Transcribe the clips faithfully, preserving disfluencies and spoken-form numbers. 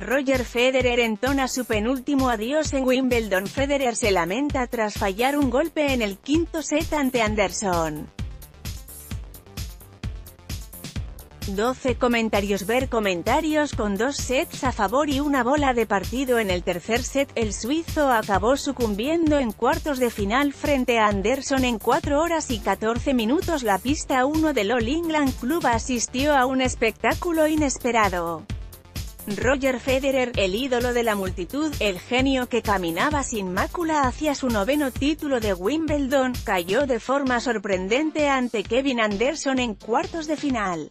Roger Federer entona su penúltimo adiós en Wimbledon. Federer se lamenta tras fallar un golpe en el quinto set ante Anderson. doce comentarios. Ver comentarios. Con dos sets a favor y una bola de partido en el tercer set, el suizo acabó sucumbiendo en cuartos de final frente a Anderson en cuatro horas y catorce minutos. La pista uno del All England Club asistió a un espectáculo inesperado. Roger Federer, el ídolo de la multitud, el genio que caminaba sin mácula hacia su noveno título de Wimbledon, cayó de forma sorprendente ante Kevin Anderson en cuartos de final.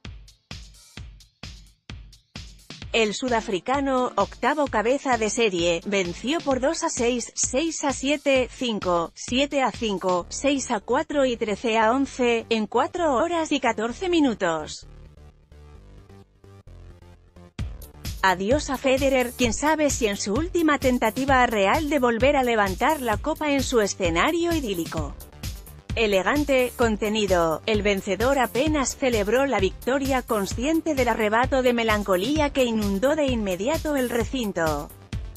El sudafricano, octavo cabeza de serie, venció por dos a seis, seis a siete, cinco, siete a cinco, seis a cuatro y trece a once, en cuatro horas y catorce minutos. Adiós a Federer, quien sabe si en su última tentativa real de volver a levantar la copa en su escenario idílico. Elegante, contenido, el vencedor apenas celebró la victoria consciente del arrebato de melancolía que inundó de inmediato el recinto.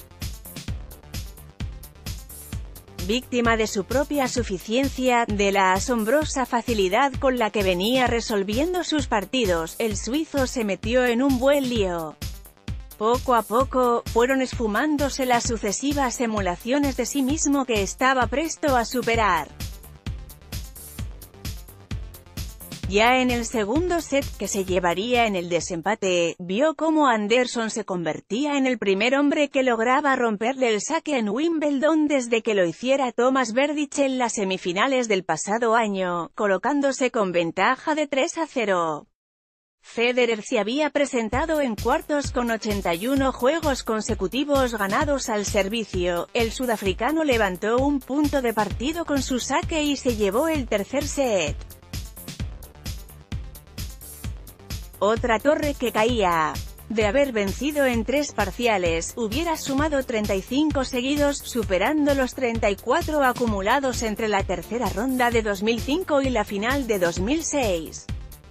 Víctima de su propia suficiencia, de la asombrosa facilidad con la que venía resolviendo sus partidos, el suizo se metió en un buen lío. Poco a poco, fueron esfumándose las sucesivas emulaciones de sí mismo que estaba presto a superar. Ya en el segundo set, que se llevaría en el desempate, vio cómo Anderson se convertía en el primer hombre que lograba romperle el saque en Wimbledon desde que lo hiciera Thomas Berdych en las semifinales del pasado año, colocándose con ventaja de tres a cero. Federer se había presentado en cuartos con ochenta y uno juegos consecutivos ganados al servicio. El sudafricano levantó un punto de partido con su saque y se llevó el tercer set. Otra torre que caía. De haber vencido en tres parciales, hubiera sumado treinta y cinco seguidos, superando los treinta y cuatro acumulados entre la tercera ronda de dos mil cinco y la final de dos mil seis.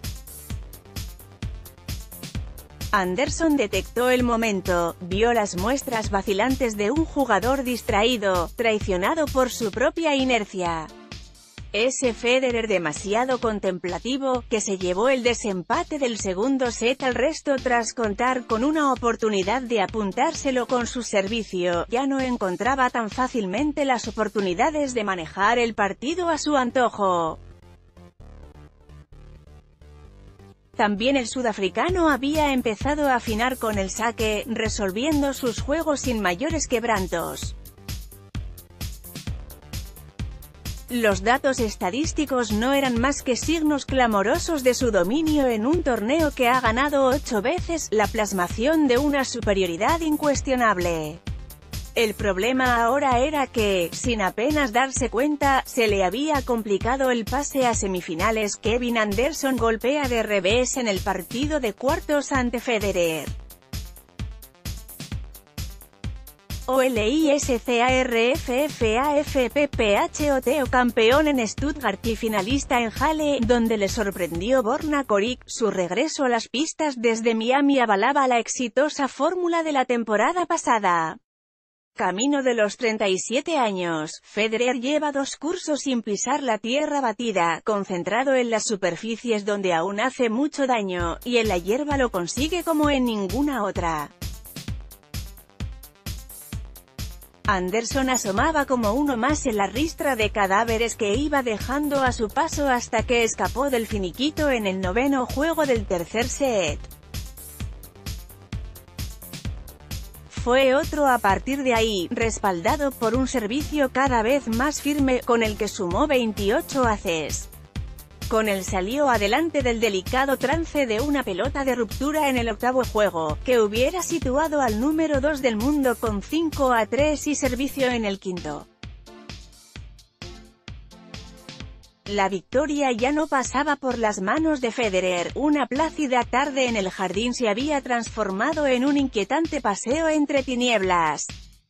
Anderson detectó el momento, vio las muestras vacilantes de un jugador distraído, traicionado por su propia inercia. Ese Federer demasiado contemplativo, que se llevó el desempate del segundo set al resto tras contar con una oportunidad de apuntárselo con su servicio, ya no encontraba tan fácilmente las oportunidades de manejar el partido a su antojo. También el sudafricano había empezado a afinar con el saque, resolviendo sus juegos sin mayores quebrantos. Los datos estadísticos no eran más que signos clamorosos de su dominio en un torneo que ha ganado ocho veces, la plasmación de una superioridad incuestionable. El problema ahora era que, sin apenas darse cuenta, se le había complicado el pase a semifinales. Kevin Anderson golpea de revés en el partido de cuartos ante Federer. O L I S C A R F F A F P P H O T O campeón en Stuttgart y finalista en Halle, donde le sorprendió Borna Coric. Su regreso a las pistas desde Miami avalaba la exitosa fórmula de la temporada pasada. Camino de los treinta y siete años, Federer lleva dos cursos sin pisar la tierra batida, concentrado en las superficies donde aún hace mucho daño, y en la hierba lo consigue como en ninguna otra. Anderson asomaba como uno más en la ristra de cadáveres que iba dejando a su paso hasta que escapó del finiquito en el noveno juego del tercer set. Fue otro a partir de ahí, respaldado por un servicio cada vez más firme, con el que sumó veintiocho aces. Con él salió adelante del delicado trance de una pelota de ruptura en el octavo juego, que hubiera situado al número dos del mundo con cinco a tres y servicio en el quinto. La victoria ya no pasaba por las manos de Federer. Una plácida tarde en el jardín se había transformado en un inquietante paseo entre tinieblas.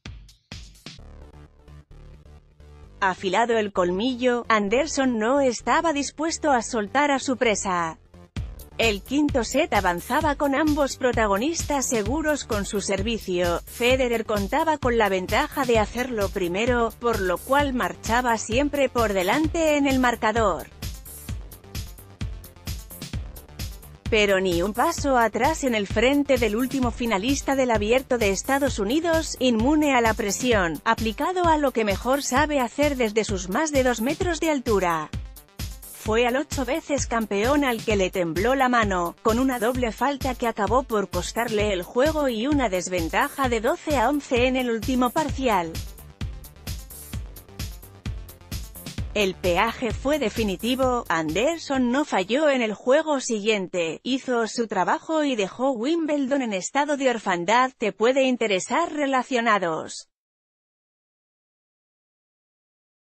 Afilado el colmillo, Anderson no estaba dispuesto a soltar a su presa. El quinto set avanzaba con ambos protagonistas seguros con su servicio. Federer contaba con la ventaja de hacerlo primero, por lo cual marchaba siempre por delante en el marcador. Pero ni un paso atrás en el frente del último finalista del Abierto de Estados Unidos, inmune a la presión, aplicado a lo que mejor sabe hacer desde sus más de dos metros de altura. Fue al ocho veces campeón al que le tembló la mano, con una doble falta que acabó por costarle el juego y una desventaja de doce a once en el último parcial. El peaje fue definitivo. Anderson no falló en el juego siguiente, hizo su trabajo y dejó Wimbledon en estado de orfandad. Te puede interesar relacionados.